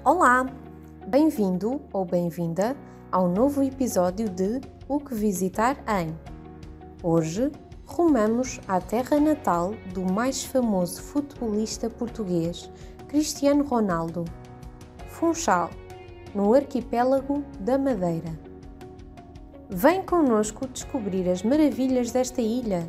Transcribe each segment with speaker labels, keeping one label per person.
Speaker 1: Olá! Bem-vindo ou bem-vinda ao novo episódio de O que Visitar em. Hoje, rumamos à terra natal do mais famoso futebolista português, Cristiano Ronaldo, Funchal, no arquipélago da Madeira. Vem connosco descobrir as maravilhas desta ilha.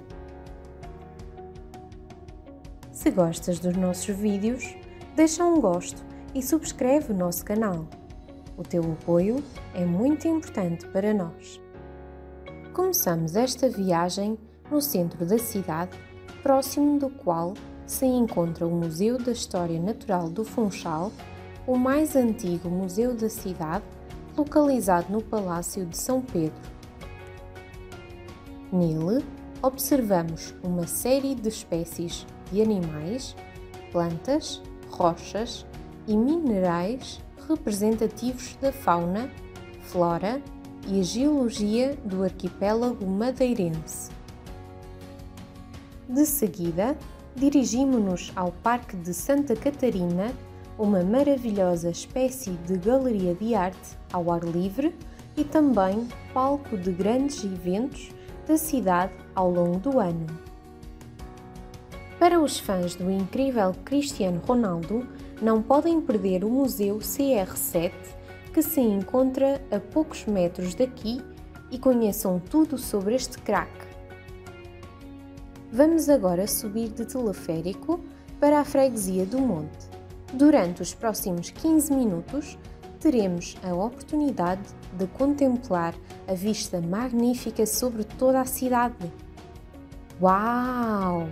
Speaker 1: Se gostas dos nossos vídeos, deixa um gosto e subscreve o nosso canal. O teu apoio é muito importante para nós. Começamos esta viagem no centro da cidade, próximo do qual se encontra o Museu da História Natural do Funchal, o mais antigo museu da cidade, localizado no Palácio de São Pedro. Nele, observamos uma série de espécies de animais, plantas, rochas e minerais representativos da fauna, flora e a geologia do arquipélago madeirense. De seguida, dirigimo-nos ao Parque de Santa Catarina, uma maravilhosa espécie de galeria de arte ao ar livre e também palco de grandes eventos da cidade ao longo do ano. Para os fãs do incrível Cristiano Ronaldo, não podem perder o Museu CR7, que se encontra a poucos metros daqui, e conheçam tudo sobre este craque. Vamos agora subir de teleférico para a freguesia do Monte. Durante os próximos 15 minutos, teremos a oportunidade de contemplar a vista magnífica sobre toda a cidade. Uau!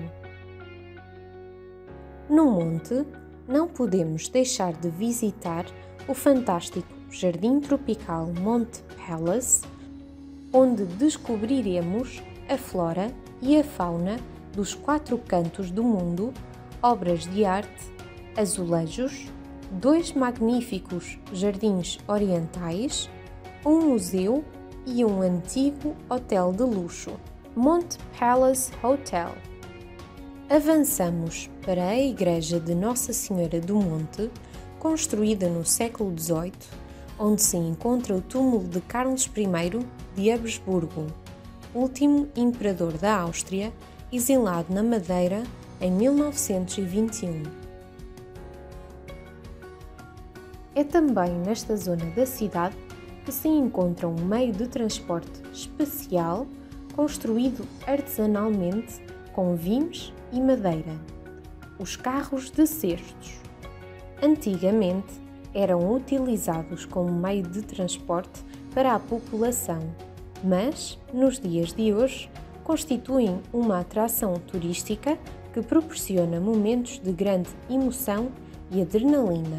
Speaker 1: No Monte, não podemos deixar de visitar o fantástico Jardim Tropical Monte Palace, onde descobriremos a flora e a fauna dos 4 cantos do mundo, obras de arte, azulejos, 2 magníficos jardins orientais, um museu e um antigo hotel de luxo, Monte Palace Hotel. Avançamos para a Igreja de Nossa Senhora do Monte, construída no século XVIII, onde se encontra o túmulo de Carlos I de Habsburgo, último imperador da Áustria, exilado na Madeira em 1921. É também nesta zona da cidade que se encontra um meio de transporte especial construído artesanalmente com vinhos e madeira, os carros de cestos. Antigamente eram utilizados como meio de transporte para a população, mas nos dias de hoje constituem uma atração turística que proporciona momentos de grande emoção e adrenalina.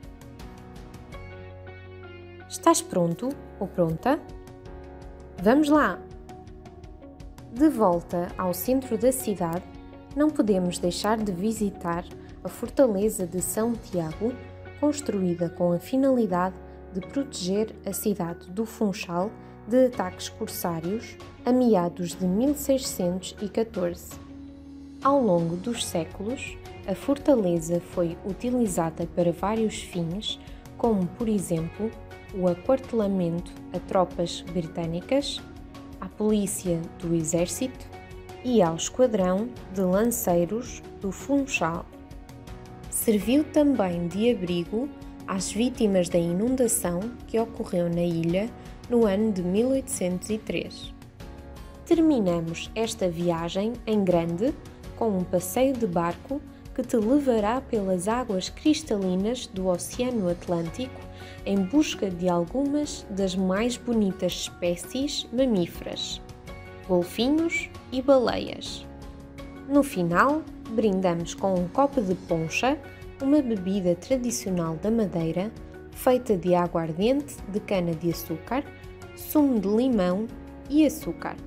Speaker 1: Estás pronto ou pronta? Vamos lá! De volta ao centro da cidade, não podemos deixar de visitar a Fortaleza de São Tiago, construída com a finalidade de proteger a cidade do Funchal de ataques corsários a meados de 1614. Ao longo dos séculos, a fortaleza foi utilizada para vários fins, como, por exemplo, o aquartelamento a tropas britânicas, à polícia do exército e ao esquadrão de lanceiros do Funchal. Serviu também de abrigo às vítimas da inundação que ocorreu na ilha no ano de 1803. Terminamos esta viagem em grande com um passeio de barco que te levará pelas águas cristalinas do Oceano Atlântico em busca de algumas das mais bonitas espécies mamíferas, golfinhos e baleias. No final, brindamos com um copo de poncha, uma bebida tradicional da Madeira, feita de aguardente de cana-de-açúcar, sumo de limão e açúcar.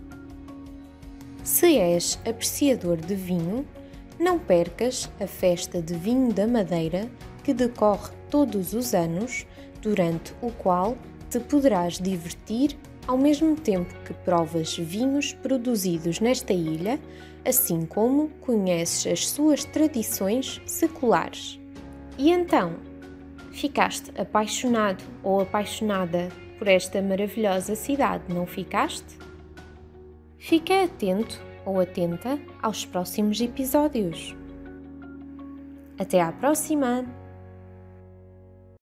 Speaker 1: Se és apreciador de vinho, não percas a Festa de Vinho da Madeira, que decorre todos os anos, durante o qual te poderás divertir ao mesmo tempo que provas vinhos produzidos nesta ilha, assim como conheces as suas tradições seculares. E então, Ficaste apaixonado ou apaixonada por esta maravilhosa cidade, não ficaste? Fica atento ou atenta aos próximos episódios. Até à próxima!